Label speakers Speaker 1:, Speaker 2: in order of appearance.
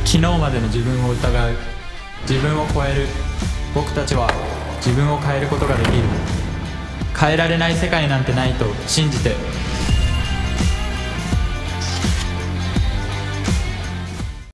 Speaker 1: 昨日までの自分を疑う、自分を超える。僕たちは自分を変えることができる。変えられない世界なんてないと信じて